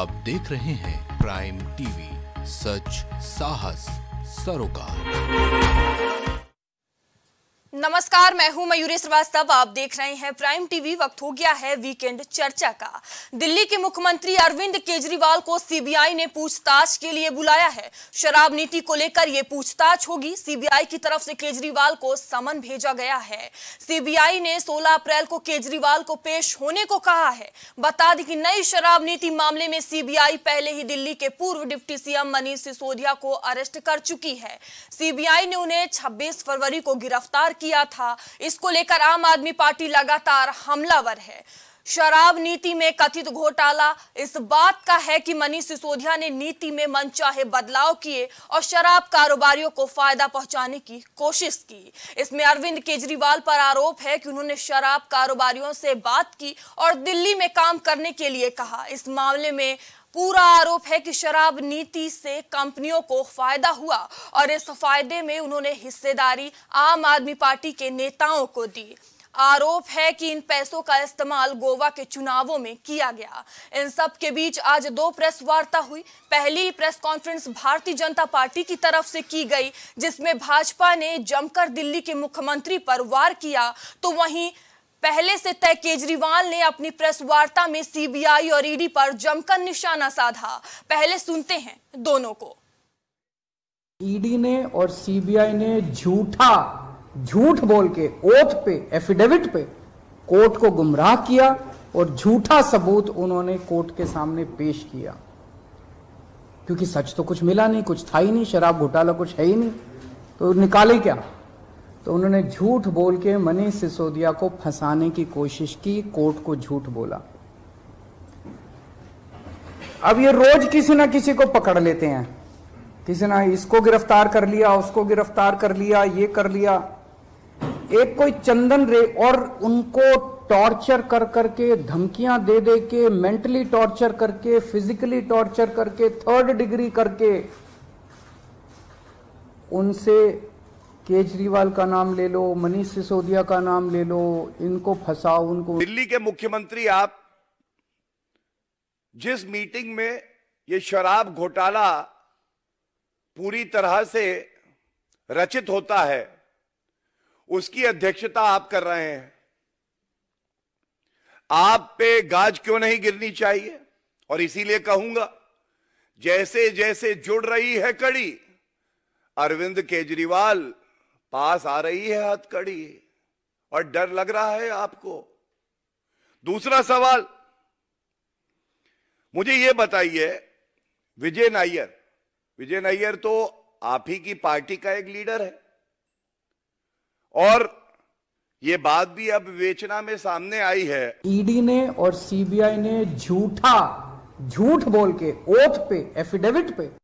आप देख रहे हैं प्राइम टीवी, सच साहस सरोकार। नमस्कार, मैं हूं मयूरी श्रीवास्तव। आप देख रहे हैं प्राइम टीवी। वक्त हो गया है वीकेंड चर्चा का। दिल्ली के मुख्यमंत्री अरविंद केजरीवाल को सीबीआई ने पूछताछ के लिए बुलाया है। शराब नीति को लेकर यह पूछताछ होगी। सीबीआई की तरफ से केजरीवाल को समन भेजा गया है। सीबीआई ने 16 अप्रैल को केजरीवाल को पेश होने को कहा है। बता दें कि नई शराब नीति मामले में सीबीआई पहले ही दिल्ली के पूर्व डिप्टी सीएम मनीष सिसोदिया को अरेस्ट कर चुकी है। सीबीआई ने उन्हें 26 फरवरी को गिरफ्तार किया था। इसको लेकर आम आदमी पार्टी लगातार हमलावर है। शराब नीति में कथित घोटाला इस बात का है कि मनीष सिसोदिया ने नीति में मनचाहे बदलाव किए और शराब कारोबारियों को फायदा पहुंचाने की कोशिश की। इसमें अरविंद केजरीवाल पर आरोप है कि उन्होंने शराब कारोबारियों से बात की और दिल्ली में काम करने के लिए कहा। इस मामले में पूरा आरोप है कि शराब नीति से कंपनियों को फायदा हुआ और इस फायदे में उन्होंने हिस्सेदारी आम आदमी पार्टी के नेताओं को दी। आरोप है कि इन पैसों का इस्तेमाल गोवा के चुनावों में किया गया। इन सब के बीच आज 2 प्रेस वार्ता हुई। पहली press conference Bharatiya Janata party की तरफ से की गई, जिसमें भाजपा ने जमकर दिल्ली के मुख्यमंत्री पर वार किया, तो वहीं पहले से तय केजरीवाल ने अपनी प्रेस वार्ता में सीबीआई और ईडी पर जमकर निशाना साधा। पहले सुनते हैं दोनों को। ईडी ने और सीबीआई ने झूठ बोल के ओथ पे, एफिडेविट पे कोर्ट को गुमराह किया और झूठा सबूत उन्होंने कोर्ट के सामने पेश किया, क्योंकि सच तो कुछ मिला नहीं, कुछ था ही नहीं, शराब घोटाला कुछ है ही नहीं, तो निकाले क्या। तो उन्होंने झूठ बोल के मनीष सिसोदिया को फंसाने की कोशिश की, कोर्ट को झूठ बोला। अब ये रोज किसी ना किसी को पकड़ लेते हैं, किसी ना इसको गिरफ्तार कर लिया, उसको गिरफ्तार कर लिया, ये कर लिया। एक कोई चंदन रे और उनको टॉर्चर कर करके, धमकियां दे दे के, मेंटली टॉर्चर करके, फिजिकली टॉर्चर करके, 3rd डिग्री करके, उनसे केजरीवाल का नाम ले लो, मनीष सिसोदिया का नाम ले लो, इनको फंसाओ, उनको। दिल्ली के मुख्यमंत्री, आप जिस मीटिंग में ये शराब घोटाला पूरी तरह से रचित होता है, उसकी अध्यक्षता आप कर रहे हैं। आप पे गाज क्यों नहीं गिरनी चाहिए? और इसीलिए कहूंगा, जैसे जैसे जुड़ रही है कड़ी, अरविंद केजरीवाल पास आ रही है हथकड़ी, और डर लग रहा है आपको। दूसरा सवाल, मुझे यह बताइए, विजय नायर तो आप ही की पार्टी का एक लीडर है, और यह बात भी अब विवेचना में सामने आई है। ईडी ने और सीबीआई ने झूठ बोल के ओथ पे, एफिडेविट पे।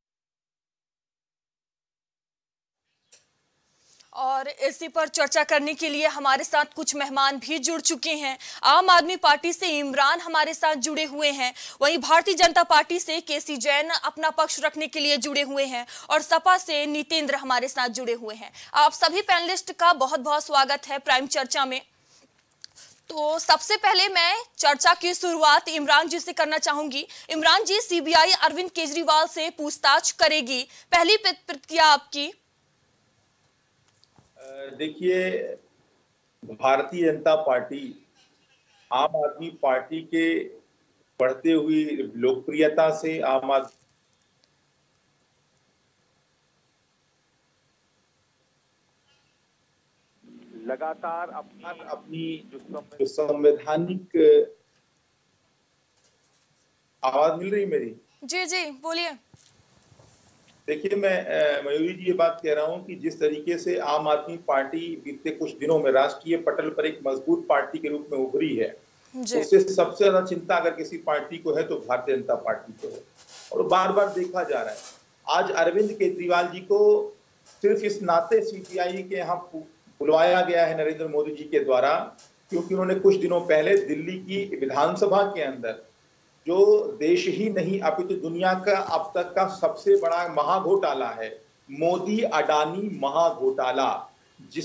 और इसी पर चर्चा करने के लिए हमारे साथ कुछ मेहमान भी जुड़ चुके हैं। आम आदमी पार्टी से इमरान हमारे साथ जुड़े हुए हैं, वहीं भारतीय जनता पार्टी से केसी जैन अपना पक्ष रखने के लिए जुड़े हुए हैं, और सपा से नितेंद्र हमारे साथ जुड़े हुए हैं। आप सभी पैनलिस्ट का बहुत बहुत स्वागत है प्राइम चर्चा में। तो सबसे पहले मैं चर्चा की शुरुआत इमरान जी से करना चाहूंगी। इमरान जी, सीबीआई अरविंद केजरीवाल से पूछताछ करेगी, पहली प्रतिक्रिया आपकी? देखिए, भारतीय जनता पार्टी आम आदमी पार्टी के बढ़ते हुई लोकप्रियता से आम आदमी लगातार अपनी जो संवैधानिक आवाज मिल रही मेरी? जी जी बोलिए। देखिए, मैं मयूरी जी ये बात कह रहा हूं कि जिस तरीके से आम आदमी पार्टी बीते कुछ दिनों में राष्ट्रीय पटल पर एक मजबूत पार्टी के रूप में उभरी है, उससे सबसे ज्यादा चिंता अगर किसी पार्टी को है तो भारतीय जनता पार्टी को है, और बार बार देखा जा रहा है। आज अरविंद केजरीवाल जी को सिर्फ इस नाते सीबीआई के यहाँ बुलवाया गया है नरेंद्र मोदी जी के द्वारा, क्योंकि उन्होंने कुछ दिनों पहले दिल्ली की विधानसभा के अंदर जो देश ही नहीं अपितु दुनिया का अब तक का सबसे बड़ा महाघोटाला है, मोदी अडानी महाघोटाला,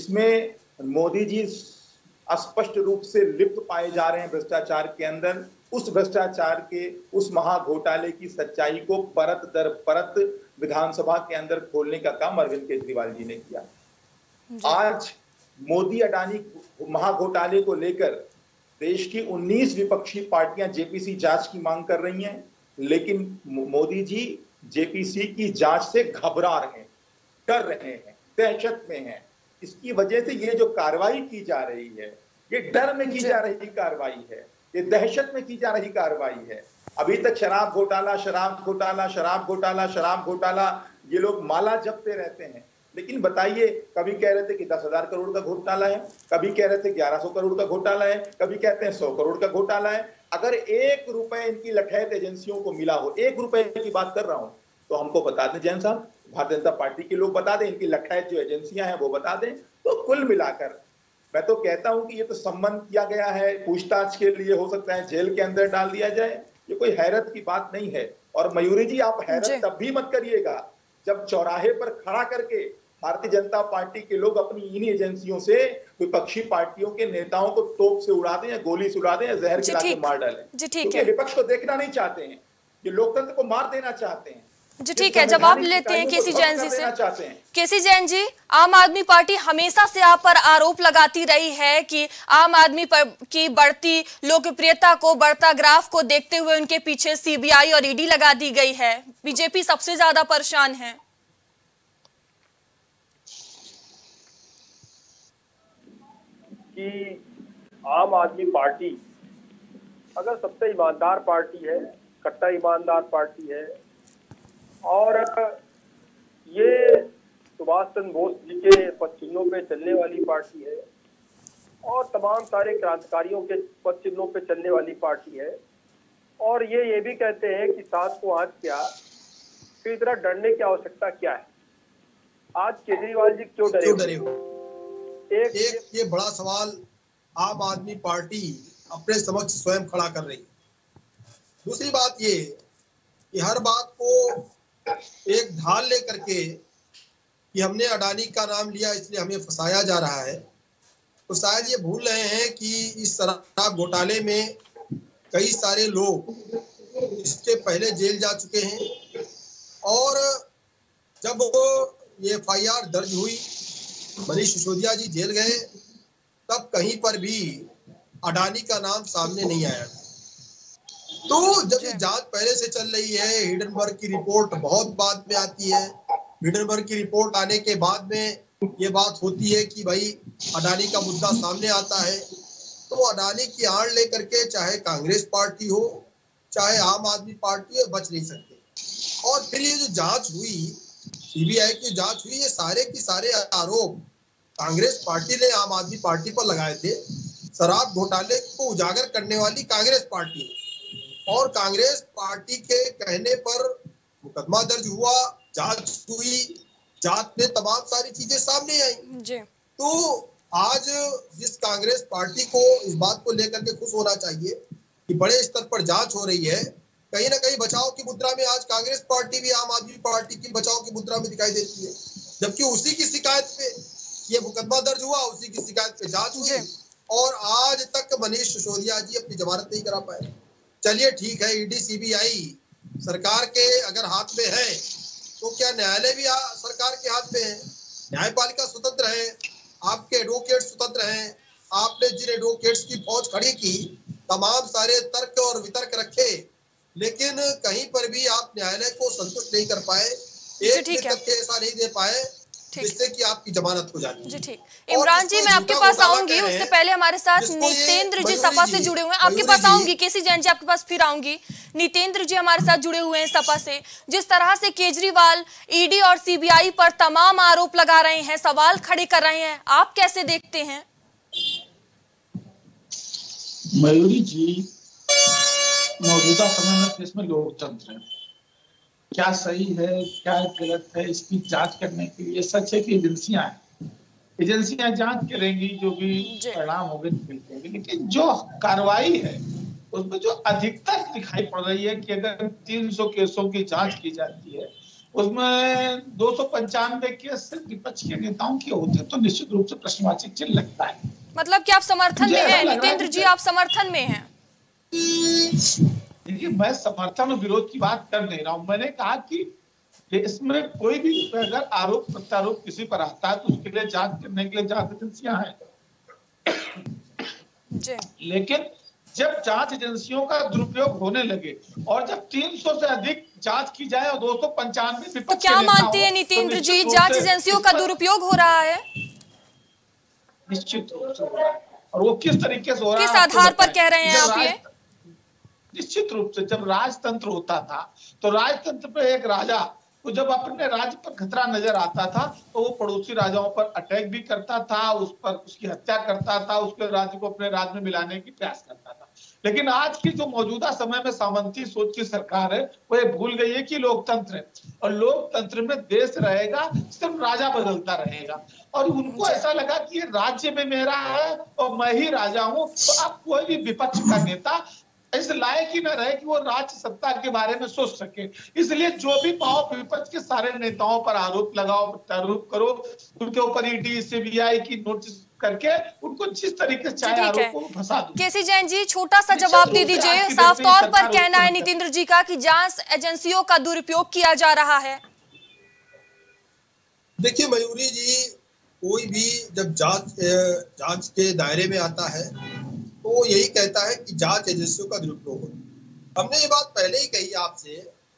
जिसमें मोदी जी स्पष्ट रूप से लिप्त पाए जा रहे हैं भ्रष्टाचार के अंदर, उस भ्रष्टाचार के, उस महाघोटाले की सच्चाई को परत दर परत विधानसभा के अंदर खोलने का काम अरविंद केजरीवाल जी ने किया। आज मोदी अडानी महाघोटाले को लेकर देश की 19 विपक्षी पार्टियां जेपीसी जांच की मांग कर रही हैं, लेकिन मोदी जी जेपीसी की जांच से घबरा रहे हैं, डर रहे हैं, दहशत में हैं। इसकी वजह से ये जो कार्रवाई की जा रही है, ये डर में की जा रही कार्रवाई है, ये दहशत में की जा रही कार्रवाई है। अभी तक शराब घोटाला, शराब घोटाला, शराब घोटाला, शराब घोटाला, ये लोग माला जपते रहते हैं। लेकिन बताइए, कभी कह रहे थे कि 10,000 करोड़ का घोटाला है, कभी कह रहे थे 1100 करोड़ का घोटाला है, कभी कहते हैं 100 करोड़ का घोटाला है। अगर 1 रुपए इनकी लठैत एजेंसियों को मिला हो, 1 रुपए की बात कर रहा हूं, तो हमको बता दें जैन साहब, भारतीय जनता पार्टी के लोग बता दें, इनकी लठैत जो एजेंसियां हैं वो बता दें। तो कुल मिलाकर मैं तो कहता हूं कि ये तो सम्मन किया गया है, पूछताछ के लिए हो सकता है जेल के अंदर डाल दिया जाए, ये कोई हैरत की बात नहीं है। और मयूरी जी, आप हैरत तब भी मत करिएगा जब चौराहे पर खड़ा करके भारतीय जनता पार्टी के लोग अपनी इन्हीं एजेंसियों से विपक्षी पार्टियों के नेताओं को तोप से उड़ा दें या गोली से उड़ा दें या जहर खिला के मार डालें। क्योंकि विपक्ष को देखना नहीं चाहते हैं, ये लोकतंत्र को मार देना चाहते हैं। जी ठीक है, जवाब लेते हैं केसी जैन जी से। केसी जैन जी, आम आदमी पार्टी हमेशा से आप पर आरोप लगाती रही है कि आम आदमी की बढ़ती लोकप्रियता को, बढ़ता ग्राफ को देखते हुए उनके पीछे सीबीआई और ईडी लगा दी गई है, बीजेपी सबसे ज्यादा परेशान है। कि आम आदमी पार्टी अगर सबसे ईमानदार पार्टी है, कट्टा ईमानदार पार्टी है, और ये सुभाष चंद्र बोस जी के पद चिन्हों पे चलने वाली पार्टी है और तमाम सारे क्रांतिकारियों के पद चिन्हों पे चलने वाली पार्टी है, और ये भी कहते हैं कि 7 को आज क्या, फिर इतना डरने की आवश्यकता क्या है? आज केजरीवाल जी क्यों डरे हो? एक ये बड़ा सवाल आम आदमी पार्टी अपने समक्ष स्वयं खड़ा कर रही है। दूसरी बात ये कि हर बात को एक ढाल लेकर के कि हमने अडानी का नाम लिया इसलिए हमें फंसाया जा रहा है, तो शायद ये भूल रहे हैं कि इस शराब घोटाले में कई सारे लोग इसके पहले जेल जा चुके हैं, और जब ये FIR दर्ज हुई, मनीष सिसोदिया जी जेल गए, तब कहीं पर भी अडानी का नाम सामने नहीं आया। तो जब ये जांच पहले से चल रही है, हिडनबर्ग की रिपोर्ट बहुत बाद में आती है, हिडनबर्ग की रिपोर्ट आने के बाद में ये बात होती है कि भाई अडानी का मुद्दा सामने आता है, तो अडानी की आड़ लेकर के चाहे कांग्रेस पार्टी हो चाहे आम आदमी पार्टी हो, बच नहीं सकते। और फिर ये जो जांच हुई, सीबीआई की जांच हुई, ये सारे के सारे आरोप कांग्रेस पार्टी ने आम आदमी पार्टी पर लगाए थे। शराब घोटाले को उजागर करने वाली कांग्रेस पार्टी, और कांग्रेस पार्टी के कहने पर मुकदमा दर्ज हुआ, जांच हुई, जांच में तमाम सारी चीजें सामने आई। तो आज जिस कांग्रेस पार्टी को इस बात को लेकर के खुश होना चाहिए कि बड़े स्तर पर जांच हो रही है, कहीं ना कहीं बचाव की मुद्रा में आज कांग्रेस पार्टी भी आम आदमी पार्टी की बचाव की मुद्रा में दिखाई देती है, जबकि उसी की शिकायत पे ये मुकदमा दर्ज हुआ, उसी की शिकायत पे जांच हुई, और आज तक मनीष सिसोदिया जी अपनी जमानत नहीं करा पाए। चलिए ठीक है, ईडी सीबीआई सरकार के अगर हाथ में है, तो क्या न्यायालय भी सरकार के हाथ में है? न्यायपालिका स्वतंत्र है, आपके एडवोकेट स्वतंत्र हैं। आपने जिन एडवोकेट्स की फौज खड़ी की, तमाम सारे तर्क और वितर्क रखे, लेकिन कहीं पर भी आप न्यायालय को संतुष्ट नहीं कर पाए, एक भी तथ्य ऐसा नहीं दे पाए जिससे कि आपकी जमानत हो जाती है। जी ठीक, इमरान जी मैं आपके पास आऊंगी, उससे पहले हमारे साथ नितेंद्र जी सपा से जुड़े हुए हैं, आपके पास आऊंगी। केसी जैन जी आपके पास फिर आऊंगी। नितेंद्र जी हमारे साथ जुड़े हुए हैं सपा से। जिस तरह से केजरीवाल ईडी और सीबीआई पर तमाम आरोप लगा रहे हैं, सवाल खड़े कर रहे हैं, आप कैसे देखते हैं? मयूरी जी, मौजूदा समय में देश में लोकतंत्र है, क्या सही है क्या गलत है इसकी जांच करने के लिए सच है कि एजेंसियां जांच करेंगी, जो भी परिणाम होंगे मिलेंगे, लेकिन जो कार्रवाई है उसमें जो अधिकता दिखाई पड़ रही है कि अगर 300 केसों की जांच की जाती है, उसमें 295 केस सिर्फ विपक्ष के नेताओं के होते, तो निश्चित रूप से प्रश्नवाची चिन्ह लगता है। मतलब कि आप समर्थन में हैं नितेंद्र जी, आप समर्थन में हैं? देखिए, मैं समर्थन और विरोध की बात कर नहीं रहा हूं। मैंने कहा कि इसमें कोई भी अगर आरोप प्रत्यारोप किसी पर आता है तो उसके लिए जांच करने के लिए जांच एजेंसियां हैं। लेकिन जब जांच एजेंसियों का दुरुपयोग होने लगे और जब 300 से अधिक जांच की जाए और 295 तो क्या मानते हैं नितेंद्र जी, जांच एजेंसियों का दुरुपयोग हो रहा है? निश्चित रूप से हो रहा है। और वो किस तरीके से हो रहा है, किस आधार पर कह रहे हैं आप ये? निश्चित रूप से जब राजतंत्र होता था तो राजतंत्र पे एक राजा तो जब अपने राज्य पर खतरा नजर आता था तो वो पड़ोसी राजाओं पर अटैक भी करता था, उस पर उसकी हत्या करता था, उसके राज्य को अपने राज्य में मिलाने की प्रयास करता था। लेकिन आज की जो मौजूदा समय में सामंती सोच की सरकार है वो ये भूल गई है कि लोकतंत्र है और लोकतंत्र में देश रहेगा, सिर्फ राजा बदलता रहेगा। और उनको ऐसा लगा कि ये राज्य में मेरा है और मैं ही राजा हूं, तो अब कोई भी विपक्ष का नेता इस लायक ही न रहे कि वो राज्य सत्ता के बारे में सोच सके। इसलिए जो भी पाओ विपक्ष के सारे नेताओं पर आरोप लगाओ, प्रत्यारोप करो, उनके ऊपर ईडी सीबीआई की नोटिस करके उनको जिस तरीके से चाहे आरोपों को फंसा दो। केसी जैन जी, छोटा सा जवाब दे दीजिए। साफ तौर पर कहना है नितेंद्र जी का कि जांच एजेंसियों का दुरुपयोग किया जा रहा है। देखिए मयूरी जी, कोई भी जब जांच के दायरे में आता है तो वो यही कहता है कि जांच एजेंसियों का दुरुपयोग हो। हमने ये बात पहले ही कही आपसे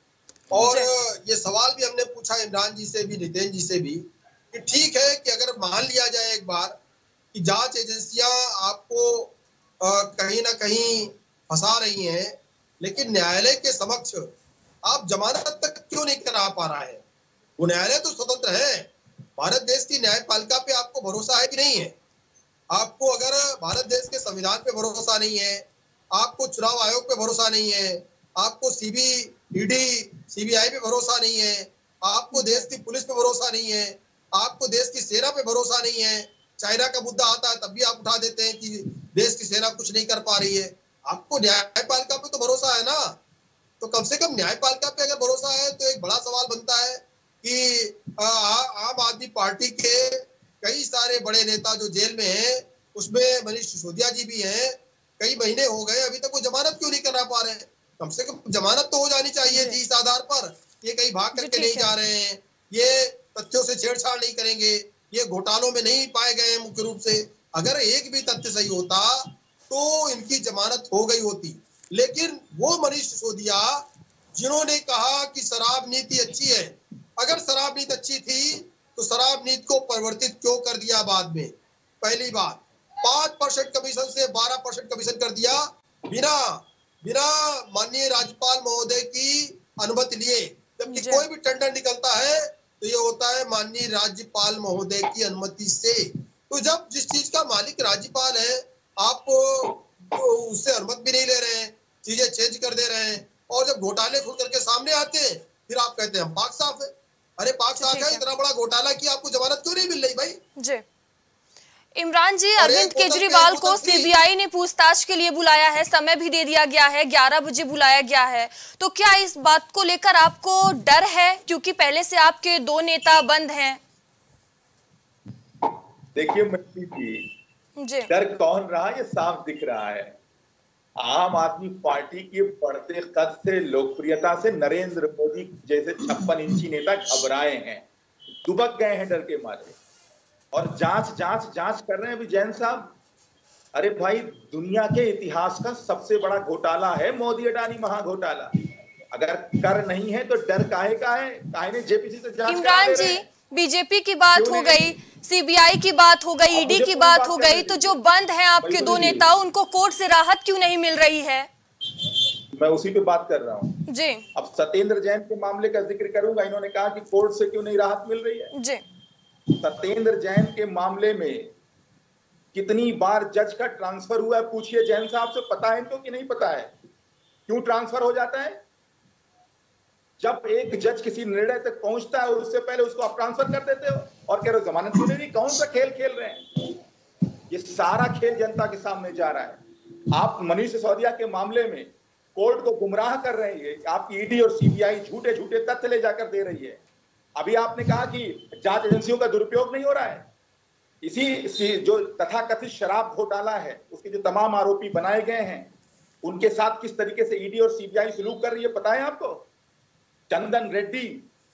और ये सवाल भी हमने पूछा इमरान जी से भी, नितेंद्र जी से भी, कि ठीक है कि अगर मान लिया जाए एक बार कि जांच एजेंसियां आपको कहीं ना कहीं फंसा रही हैं, लेकिन न्यायालय के समक्ष आप जमानत तक क्यों नहीं करा पा रहा है? वो न्यायालय तो स्वतंत्र है। भारत देश की न्यायपालिका पे आपको भरोसा है कि नहीं है? आपको अगर भारत देश के संविधान पे भरोसा नहीं है, आपको चुनाव आयोग पे भरोसा नहीं है, आपको ईडी सीबीआई पे भरोसा नहीं है, आपको देश की पुलिस पे भरोसा नहीं है, आपको देश की सेना पे भरोसा नहीं है, चाइना का मुद्दा आता है तब भी आप उठा देते हैं कि देश की सेना कुछ नहीं कर पा रही है, आपको न्यायपालिका पे तो भरोसा है ना। तो कम से कम न्यायपालिका पे अगर भरोसा है तो एक बड़ा सवाल बनता है कि आम आदमी पार्टी के कई सारे बड़े नेता जो जेल में हैं, उसमें मनीष सिसोदिया जी भी हैं, कई महीने हो गए अभी तक वो जमानत क्यों नहीं करा पा रहे हैं? कम से कम जमानत तो हो जानी चाहिए थी इस आधार पर ये कहीं भाग करके नहीं जा रहे हैं, ये तथ्यों से छेड़छाड़ नहीं करेंगे, ये घोटालों में नहीं पाए गए हैं मुख्य रूप से। अगर एक भी तथ्य सही होता तो इनकी जमानत हो गई होती। लेकिन वो मनीष सिसोदिया जिन्होंने कहा कि शराब नीति अच्छी है, अगर शराब नीति अच्छी थी तो शराब नीति को परिवर्तित क्यों कर दिया बाद में? पहली बात, 5% कमीशन से 12% कमीशन कर दिया बिना माननीय राज्यपाल महोदय की अनुमति लिए, जबकि कोई भी टेंडर निकलता है तो ये होता है माननीय राज्यपाल महोदय की अनुमति से। तो जब जिस चीज का मालिक राज्यपाल है आप उससे अनुमति भी नहीं ले रहे हैं, चीजें चेंज कर दे रहे हैं, और जब घोटाले खुल करके सामने आते हैं फिर आप कहते हैं हम पाक साफ है। अरे पाक साफ है, इतना बड़ा घोटाला की आपको जमानत क्यों नहीं मिल रही भाई? जी इमरान जी, अरविंद केजरीवाल को सीबीआई ने पूछताछ के लिए बुलाया है, समय भी दे दिया गया है, 11 बजे बुलाया गया है। तो क्या इस बात को लेकर आपको डर है, क्योंकि पहले से आपके 2 नेता बंद हैं? देखिए जी, डर कौन रहा ये साफ दिख रहा है। आम आदमी पार्टी के बढ़ते कद से, लोकप्रियता से नरेंद्र मोदी जैसे 56 इंची नेता घबराए हैं, दुबक गए हैं डर के मारे, और जांच कर रहे हैं। अभी जैन साहब, अरे भाई, दुनिया के इतिहास का सबसे बड़ा घोटाला है मोदी अडानी महाघोटाला। अगर कर नहीं है तो डर काहे का है? काहे ने जेपीसी से जांच? इमरान जी, बीजेपी की बात हो गई, सीबीआई की बात हो गई, ईडी की बात हो गई, तो जो बंद हैं आपके 2 नेता, उनको कोर्ट से राहत क्यों नहीं मिल रही है? मैं उसी पे बात कर रहा हूँ जी। अब सत्येंद्र जैन के मामले का जिक्र करूंगा। इन्होंने कहा कि कोर्ट से क्यों नहीं राहत मिल रही है जी। सत्येंद्र जैन के मामले में कितनी बार जज का ट्रांसफर हुआ है, पूछिए जैन साहब से, पता है इनको कि नहीं पता है? क्यों ट्रांसफर हो जाता है? जब एक जज किसी निर्णय तक पहुंचता है और उससे पहले उसको आप ट्रांसफर कर देते हो और कह रहे हो जमानत क्यों नहीं? कौन सा खेल खेल रहे हैं? ये सारा खेल जनता के सामने जा रहा है। आप मनीष सिसोदिया के मामले में कोर्ट को गुमराह कर रहे हैं, आपकी ईडी और सीबीआई झूठे झूठे तथ्य ले जाकर दे रही है। अभी आपने कहा कि जांच एजेंसियों का दुरुपयोग नहीं हो रहा है। इसी जो तथाकथित शराब घोटाला है, उसके जो तमाम आरोपी बनाए गए हैं, उनके साथ किस तरीके से ईडी और सीबीआई सलूक कर रही है पता है आपको? चंदन रेड्डी,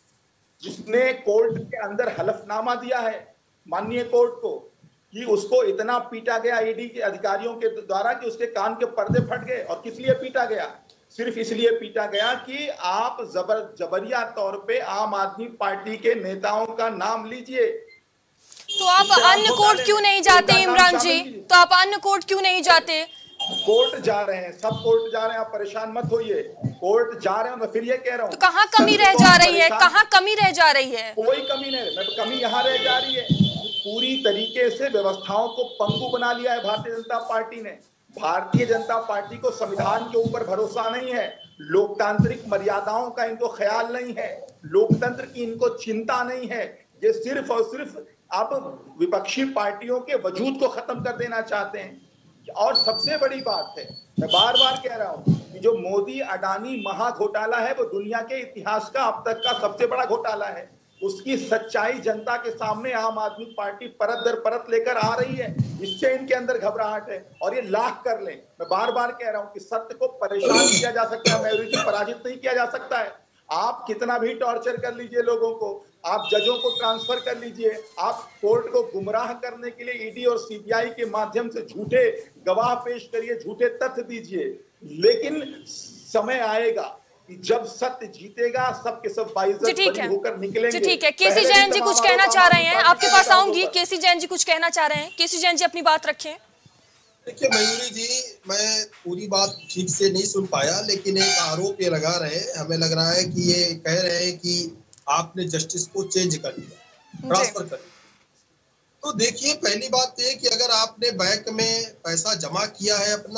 जिसने कोर्ट के अंदर हलफनामा दिया है माननीय कोर्ट को कि उसको इतना पीटा गया ईडी के अधिकारियों के द्वारा कि उसके कान के पर्दे फट गए। और किस लिए पीटा गया? सिर्फ इसलिए पीटा गया कि आप जबरिया तौर पे आम आदमी पार्टी के नेताओं का नाम लीजिए। तो आप अन्य कोर्ट क्यों नहीं जाते इमरान जी? तो आप अन्य कोर्ट क्यों नहीं जाते? कोर्ट जा रहे हैं, सब कोर्ट जा रहे हैं, आप परेशान मत होइए, कोर्ट जा रहे हैं। मैं फिर ये कह रहा हूँ, तो कहाँ कमी रह जा रही है? कहाँ कमी रह जा रही है? कोई कमी नहीं, मैं कमी यहाँ रह जा रही है, पूरी तरीके से व्यवस्थाओं को पंगु बना लिया है भारतीय जनता पार्टी ने। भारतीय जनता पार्टी को संविधान के ऊपर भरोसा नहीं है, लोकतांत्रिक मर्यादाओं का इनको ख्याल नहीं है, लोकतंत्र की इनको चिंता नहीं है। ये सिर्फ और सिर्फ आप विपक्षी पार्टियों के वजूद को खत्म कर देना चाहते हैं। और सबसे बड़ी बात है, मैं बार बार कह रहा हूं कि जो मोदी अडानी महा घोटाला है वो दुनिया के इतिहास का अब तक का सबसे बड़ा घोटाला है। उसकी सच्चाई जनता के सामने आम आदमी पार्टी परत दर परत लेकर आ रही है, इससे इनके अंदर घबराहट है। और ये लाख कर लें, मैं बार बार कह रहा हूं कि सत्य को परेशान किया जा सकता है, मयूरी जी, पराजित नहीं किया जा सकता है। आप कितना भी टॉर्चर कर लीजिए लोगों को, आप जजों को ट्रांसफर कर लीजिए, आप कोर्ट को गुमराह करने के लिए ईडी और सीबीआई के माध्यम से झूठे गवाह पेश करिए, झूठे तथ्य दीजिए, लेकिन समय आएगा कि जब सत्य जीतेगा, सबके सब बाइज्जत बरी होकर निकलेंगे। ठीक है, केसी जैन जी कुछ कहना चाह रहे हैं, आपके पास आऊंगी। केसी जैन जी कुछ कहना चाह रहे हैं, केसी जैन जी अपनी बात रखें। देखिए मयूरी जी, मैं पूरी बात ठीक से नहीं सुन पाया, लेकिन एक आरोप ये लगा रहे हैं, हमें लग रहा है कि ये कह रहे हैं कि आपने जस्टिस को चेंज कर दिया, ट्रांसफर कर दिया। तो देखिए, पहली बात ये कि अगर आपने बैंक में पैसा जमा किया है अपना,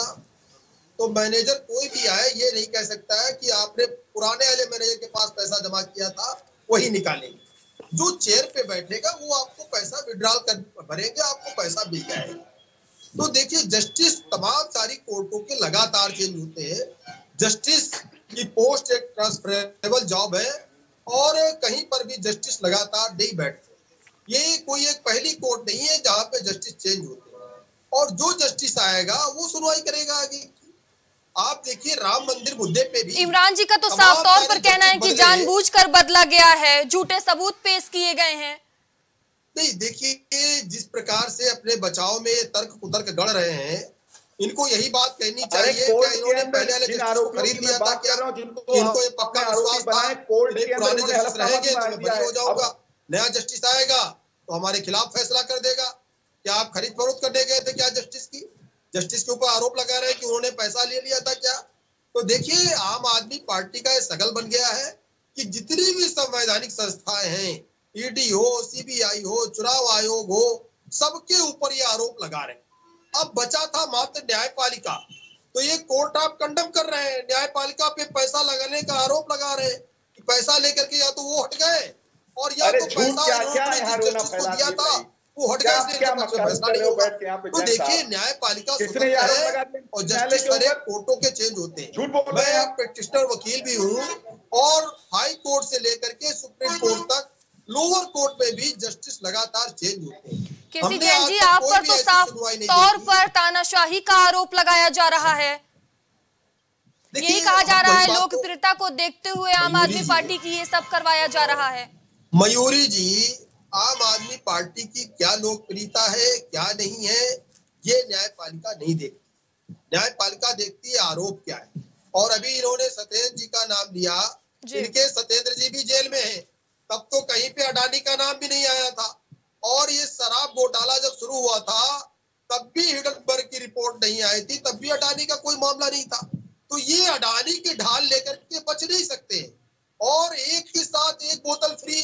तो मैनेजर कोई भी आए ये नहीं कह सकता है कि आपने पुराने वाले मैनेजर के पास पैसा जमा किया था वही निकालेंगे। जो चेयर पे बैठेगा वो आपको पैसा विड्रॉल कर भरेंगे, आपको पैसा मिल जाएगा। तो देखिए, जस्टिस तमाम सारी कोर्टों के लगातार चेंज होते हैं। जस्टिस की पोस्ट एक ट्रांसफरेबल जॉब है और कहीं पर भी जस्टिस लगातार नहीं बैठते। ये कोई एक पहली कोर्ट नहीं है जहां पे जस्टिस चेंज होते हैं, और जो जस्टिस आएगा वो सुनवाई करेगा आगे। आप देखिए, राम मंदिर मुद्दे पे भी इमरान जी का तो साफ तौर पर कहना है कि जानबूझकर बदला गया है, झूठे सबूत पेश किए गए हैं। नहीं, देखिए, जिस प्रकार से अपने बचाव में तर्क कुतर्क गढ़ रहे हैं, इनको यही बात कहनी चाहिए कि इन्होंने पहले वाले जस्टिस को खरीद लिया था क्या? इनको ये पक्का विश्वास था पुराने जस्टिस रहेंगे तो मैं बरी हो जाऊंगा, नया जस्टिस आएगा तो हमारे खिलाफ फैसला कर देगा। क्या आप खरीद फरोख्त करने गए थे क्या जस्टिस की? जस्टिस के ऊपर आरोप लगा रहे हैं कि उन्होंने पैसा ले लिया था क्या? तो देखिए, आम आदमी पार्टी का ये सगल बन गया है कि जितनी भी संवैधानिक संस्थाएं हैं, ईडी हो, सीबीआई हो, चुनाव आयोग हो, सबके ऊपर ये आरोप लगा रहे हैं। अब बचा था मात्र न्यायपालिका, तो ये कोर्ट आप कंडम कर रहे हैं, न्यायपालिका पे पैसा लगाने का आरोप लगा रहे हैं कि पैसा लेकर के या तो वो हट गए और या तो पैसा इन्होंने जस्टिस को दिया था वो हट गए, इसलिए फैसला नहीं होगा। तो देखिए, न्यायपालिका स्वतंत्र है और जस्टिस हर एक कोर्टों के चेंज होते हैं। मैं पेटिशनर वकील भी हूँ और हाई कोर्ट से लेकर के सुप्रीम कोर्ट तक, लोअर कोर्ट में भी जस्टिस लगातार चेंज होते हैं। केसी जैन जी, आप पर तो साफ तौर पर तानाशाही का आरोप लगाया जा रहा है, यही कहा जा रहा है लोकप्रियता को देखते हुए आम आदमी पार्टी की ये सब करवाया जा रहा है। मयूरी जी, आम आदमी पार्टी की क्या लोकप्रियता है क्या नहीं है ये न्यायपालिका नहीं देखती। न्यायपालिका देखती है आरोप क्या है। और अभी इन्होंने सत्येंद्र जी का नाम लिया, इनके सत्येंद्र जी भी जेल में हैं, तब तो कहीं पे अडानी का नाम भी नहीं आया था। और ये शराब घोटाला जब शुरू हुआ था तब भी हिडनबर्ग की रिपोर्ट नहीं आई थी, तब भी अडानी का कोई मामला नहीं था। तो ये अडानी की ढाल लेकर के बच नहीं सकते। और एक के साथ एक बोतल फ्री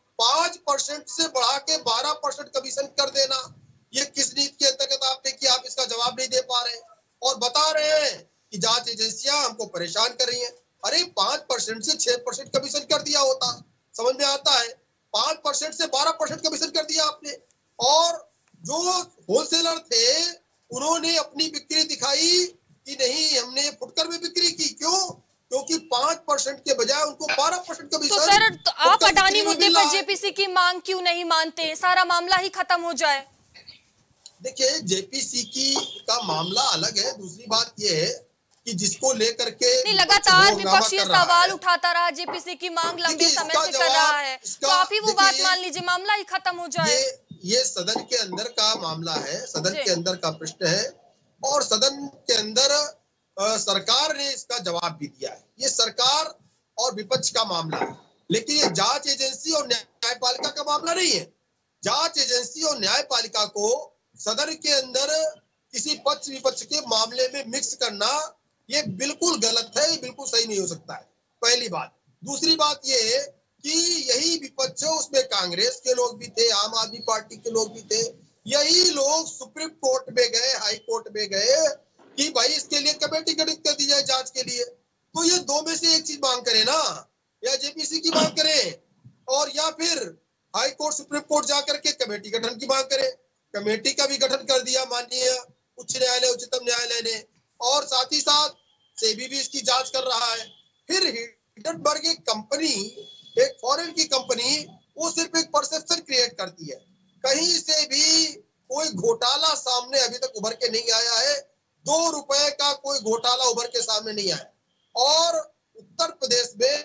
5% से बढ़ा के 12% कमीशन कर देना, ये किस नीति के अंतर्गत आपने किया? आप इसका जवाब नहीं दे पा रहे और बता रहे हैं कि जांच एजेंसियां हमको परेशान कर रही हैं। अरे 5% से 6% कमीशन कर दिया होता, समझ में आता है। 5% से 12% कमीशन कर दिया आपने। और जो होलसेलर थे उन्होंने अपनी बिक्री दिखाई कि नहीं, हमने फुटकर में बिक्री की। क्यों? क्योंकि 5% के बजाय उनको 12% कमीशन। तो सर, तो आप अडानी मुद्दे पर जेपीसी की मांग क्यों नहीं मानते? सारा मामला ही खत्म हो जाए। देखिए, जेपीसी का मामला अलग है। दूसरी बात यह है कि जिसको लेकर के लगातार विपक्ष ये सवाल उठाता रहा, जेपीसी की मांग लंबे समय से कर रहा है, तो आप ही वो बात मान लीजिए, मामला ही खत्म हो जाए। ये सदन के अंदर का मामला है, सदन के अंदर का प्रश्न है, और सदन के अंदर सरकार ने इसका जवाब भी दिया है। ये सरकार और विपक्ष का मामला है, लेकिन ये जांच एजेंसी और न्यायपालिका का मामला नहीं है। जांच एजेंसी और न्यायपालिका को सदन के अंदर किसी पक्ष विपक्ष के मामले में मिक्स करना ये बिल्कुल गलत है, ये बिल्कुल सही नहीं हो सकता है, पहली बात। दूसरी बात ये है कि यही विपक्ष, उसमें कांग्रेस के लोग भी थे, आम आदमी पार्टी के लोग भी थे, यही लोग सुप्रीम कोर्ट में गए, हाई कोर्ट में गए कि भाई इसके लिए कमेटी गठित कर दी जाए जांच के लिए। तो ये दो में से एक चीज मांग करें ना, या जेपीसी की मांग करें, और या फिर हाई कोर्ट सुप्रीम कोर्ट जाकर के कमेटी गठन की मांग करें। कमेटी का भी गठन कर दिया माननीय उच्च न्यायालय, उच्चतम न्यायालय ने, और साथ ही साथ सेबी भी इसकी जांच कर रहा है। फिर हिंडनबर्ग एक कंपनी, एक फॉरेन की कंपनी, वो सिर्फ एक परसेप्शन क्रिएट करती है, कहीं से भी कोई घोटाला सामने अभी तक उभर के नहीं आया है, 2 रुपए का कोई घोटाला उभर के सामने नहीं आया। और उत्तर प्रदेश में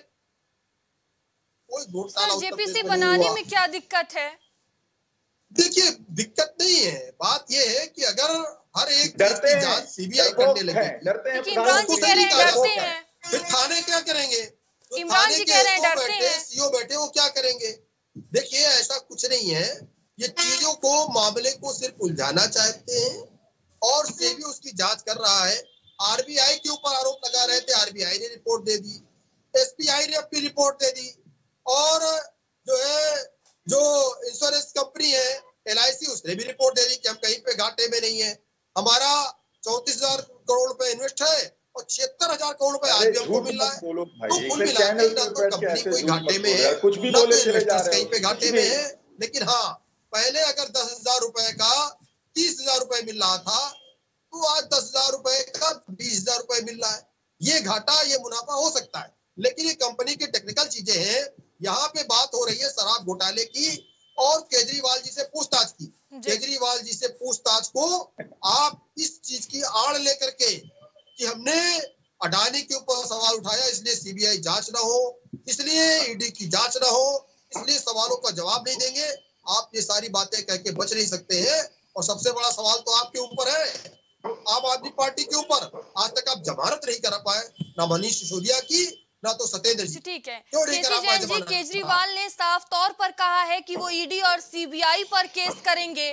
कोई घोटाला जेपीसी बनाने में क्या दिक्कत है? देखिए, दिक्कत नहीं है, बात यह है कि अगर हर एक चीज की जांच सीबीआई करने लगे, इमरान जी कह रहे हैं डरते हैं, फिर थाने क्या करेंगे? तो इमरान जी कह रहे हैं डरते हैं, सीओ बैठे, वो क्या करेंगे? देखिए, ऐसा कुछ नहीं है, ये चीजों को, मामले को सिर्फ उलझाना चाहते हैं, और सेबी उसकी जांच कर रहा है। आरबीआई के ऊपर आरोप लगा रहे थे, आरबीआई ने रिपोर्ट दे दी, एसबीआई ने अपनी रिपोर्ट दे दी, और जो है, जो इंश्योरेंस कंपनी है एलआईसी, उसने भी रिपोर्ट दे दी कि हम कहीं पे घाटे में नहीं है, हमारा 34,000 करोड़ रुपए इन्वेस्ट है और 76,000 करोड़ रुपए आज भी हमको मिल रहा है। तो कुल मिला के ना तो कंपनी कोई घाटे में है, कुछ भी बोले कहीं पे घाटे में है। लेकिन हाँ, पहले अगर 10,000 रुपए का 30,000 रुपए मिल रहा था, तो आज 10,000 रुपए का 20,000 रुपए मिल रहा है। ये घाटा, ये मुनाफा हो सकता है, लेकिन ये कंपनी की टेक्निकल चीजें हैं। यहाँ पे बात हो रही है शराब घोटाले की और केजरीवाल जी से पूछताछ की। केजरीवाल जी से पूछताछ को आप इस चीज की आड़ लेकर के कि हमने अडानी के ऊपर सवाल उठाया, इसलिए सीबीआई जांच ना हो, इसलिए ईडी की जांच ना हो, इसलिए सवालों का जवाब नहीं देंगे, आप ये सारी बातें कह के बच नहीं सकते हैं। और सबसे बड़ा सवाल तो आपके ऊपर है, आम आदमी पार्टी के ऊपर। आज तक आप जमानत नहीं करा पाए, ना मनीष सिसोदिया की, ना तो सत्येंद्र जी। ठीक है, केजरीवाल ने साफ तौर पर कहा है कि वो ईडी और सीबीआई पर केस करेंगे।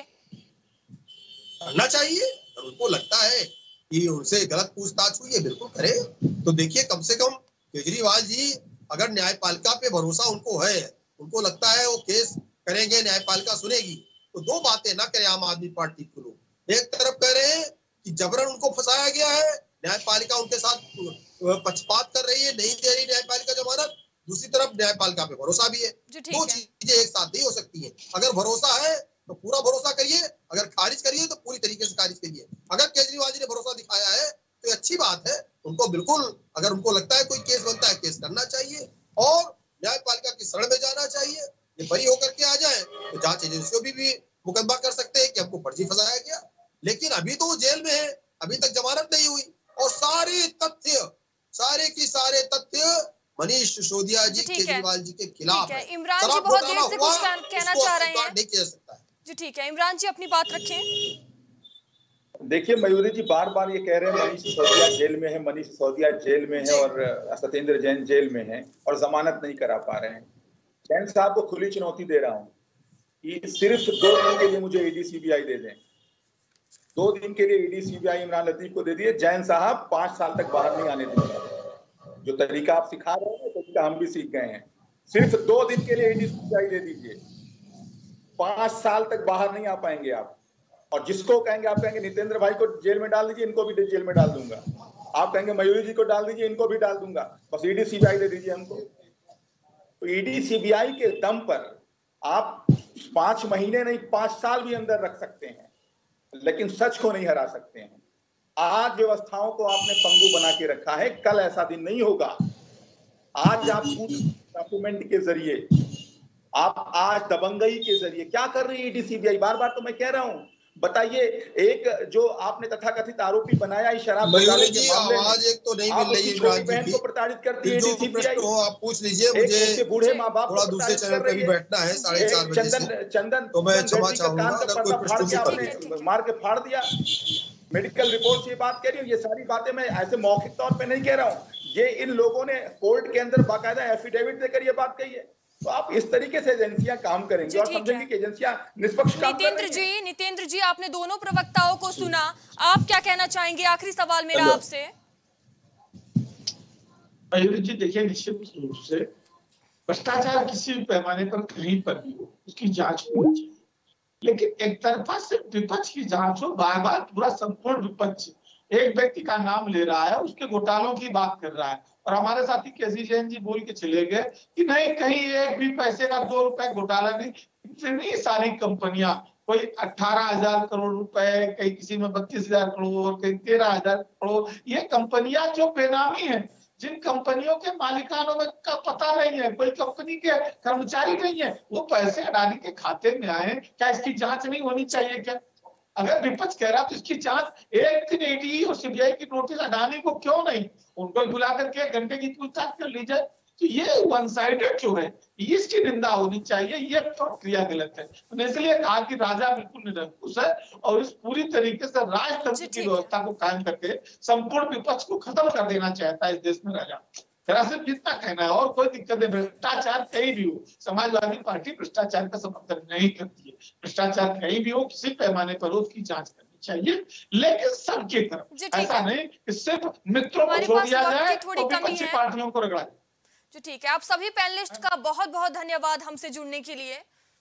करना चाहिए, उनको लगता है कि उनसे गलत पूछताछ हुई है, बिल्कुल करे। तो देखिए, कम से कम केजरीवाल जी, अगर न्यायपालिका पे भरोसा उनको है, उनको लगता है वो केस करेंगे, न्यायपालिका सुनेगी, तो दो बातें ना करें आम आदमी पार्टी के लोग। एक तरफ कह रहे हैं कि जबरन उनको फंसाया गया है, न्यायपालिका उनके साथ पक्षपात कर रही है, नहीं दे रही न्यायपालिका जमानत, दूसरी तरफ न्यायपालिका पे भरोसा भी है। दो चीजें एक साथ नहीं हो सकती हैं। अगर भरोसा है तो पूरा भरोसा करिए, अगर खारिज करिए तो पूरी तरीके से खारिज करिए। अगर केजरीवाल जी ने भरोसा दिखाया है तो अच्छी बात है, उनको बिल्कुल, अगर उनको लगता है कोई केस बनता है, केस करना चाहिए और न्यायपालिका की शरण में जाना चाहिए। ये बरी होकर के आ जाए तो जांच एजेंसियों भी मुकदमा कर सकते हैं कि हमको फर्जी फंसाया गया, लेकिन अभी तो वो जेल में है, अभी तक जमानत नहीं हुई, और सारे सारे तथ्य मनीष सिसोदिया जी, केजरीवाल जी के खिलाफ है। इमरान जी बहुत देर से कुछ कहना चाह रहे हैं, नहीं किया सकता है जी। ठीक है, इमरान जी अपनी बात रखें। देखिए, मयूरी जी बार बार ये कह रहे हैं मनीष सिसोदिया जेल में है, मनीष सिसोदिया जेल में है और सत्येंद्र जैन जेल में है और जमानत नहीं करा पा रहे हैं। जैन साहब को खुली चुनौती दे रहा हूँ कि सिर्फ 2 दिन के लिए मुझे ईडी सीबीआई दे दें। 2 दिन के लिए ईडी सीबीआई इमरान लतीफ को दे दिए, जैन साहब 5 साल तक बाहर नहीं आने देंगे। जो तरीका आप सिखा रहे हैं, तरीका हम भी सीख गए हैं। सिर्फ 2 दिन के लिए ईडी सीबीआई दे दीजिए, 5 साल तक बाहर नहीं आ पाएंगे आप। और जिसको कहेंगे, आप कहेंगे नितेंद्र भाई को जेल में डाल दीजिए, इनको भी जेल में डाल दूंगा। आप कहेंगे मयूरी जी को डाल दीजिए, इनको भी डाल दूंगा, बस ईडी सीबीआई दे दीजिए हमको। तो ईडी सीबीआई के दम पर आप 5 महीने नहीं 5 साल भी अंदर रख सकते हैं, लेकिन सच को नहीं हरा सकते हैं। आज व्यवस्थाओं को आपने पंगु बना के रखा है, कल ऐसा दिन नहीं होगा। आज आप डॉक्यूमेंट के जरिए, आप आज दबंगई के जरिए क्या कर रही है ईडी सीबीआई? बार बार तो मैं कह रहा हूं, बताइए, एक जो आपने तथाकथित आरोपी बनाया इस शराब मयूरी जी आवाज एक तो नहीं मिल रही है, बहन को प्रताड़ित करती है प्रश्न हो आप पूछ लीजिए, मुझे बूढ़े माँ बाप थोड़ा दूसरे चैनल पे भी बैठना है 4:30 बजे से, चंदन तो मैं क्षमा चाहूंगा अगर कोई प्रश्न आपने मार के फाड़ दिया। मेडिकल रिपोर्ट से ये बात कह रही हूँ, ये सारी बातें मैं ऐसे मौखिक तौर पे नहीं कह रहा हूँ, ये इन लोगों ने कोर्ट के अंदर बाकायदा एफिडेविट देकर ये बात कही है। तो आप इस तरीके से एजेंसियां काम करेंगे और समझेंगे कि एजेंसियां निष्पक्ष काम कर रही हैं। नितेंद्र जी, आपने दोनों प्रवक्ताओं को सुना, आप क्या कहना चाहेंगे? आखिरी सवाल मेरा आपसे। मयूरी जी देखिए, निश्चित रूप से भ्रष्टाचार किसी भी पैमाने पर कहीं पर भी हो उसकी जांच होनी चाहिए, लेकिन एक तरफा से विपक्ष की जांच हो, बार बार पूरा संपूर्ण विपक्ष एक व्यक्ति का नाम ले रहा है, उसके घोटालों की बात कर रहा है, और हमारे साथी केसी जैन जी बोल के चले गए कि नहीं कहीं एक भी पैसे का 2 रुपए घोटाला नहीं। इतनी सारी कंपनियां, कोई 18,000 करोड़ रुपए, कहीं किसी में 32,000 करोड़, कहीं 13,000 करोड़, ये कंपनियां जो बेनामी है, जिन कंपनियों के मालिकानों में का पता नहीं है, कोई कंपनी के कर्मचारी नहीं है, वो पैसे अडानी के खाते में आए, क्या इसकी जांच नहीं होनी चाहिए? क्या अगर विपक्ष कह रहा तो इसकी जांच एक दिन ईडी और सीबीआई की नोटिस अडानी को क्यों नहीं, उनको बुला करके 1 घंटे की पूछताछ कर ली जाए। तो ये वन साइडेड जो है, इसकी निंदा होनी चाहिए, ये प्रक्रिया गलत है। तो इसलिए कहा कि राजा बिल्कुल निरंकुश है और इस पूरी तरीके से राजतंत्र की व्यवस्था को कायम करके संपूर्ण विपक्ष को खत्म कर देना चाहता है इस देश में राजा। सिर्फ जितना कहना है, और कोई दिक्कत नहीं। भ्रष्टाचार कहीं भी हो, समाजवादी पार्टी भ्रष्टाचार का समर्थन नहीं करती है। भ्रष्टाचार कहीं भी हो, किसी पैमाने पर हो, उसकी जांच करनी चाहिए, लेकिन सबकी तरफ, ऐसा नहीं कि सिर्फ मित्रों को छोड़ दिया जाए और विपक्षी पार्टियों को रगड़ा जाए। जी ठीक है, आप सभी पैनलिस्ट का बहुत बहुत धन्यवाद हमसे जुड़ने के लिए।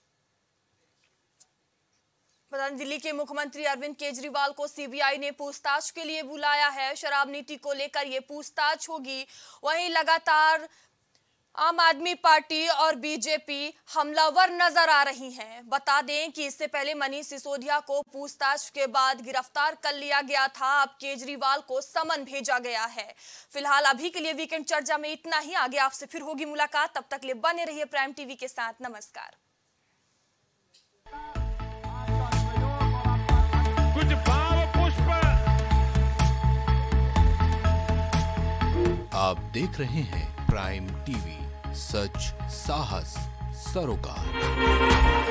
दिल्ली के मुख्यमंत्री अरविंद केजरीवाल को सीबीआई ने पूछताछ के लिए बुलाया है। शराब नीति को लेकर ये पूछताछ होगी। वहीं लगातार आम आदमी पार्टी और बीजेपी हमलावर नजर आ रही हैं। बता दें कि इससे पहले मनीष सिसोदिया को पूछताछ के बाद गिरफ्तार कर लिया गया था। अब केजरीवाल को समन भेजा गया है। फिलहाल अभी के लिए वीकेंड चर्चा में इतना ही। आगे आपसे फिर होगी मुलाकात, तब तक के लिए बने रहिए प्राइम टीवी के साथ। नमस्कार। कुछ भाव पुष्प। आप देख रहे हैं प्राइम टीवी, सच साहस सरोकार।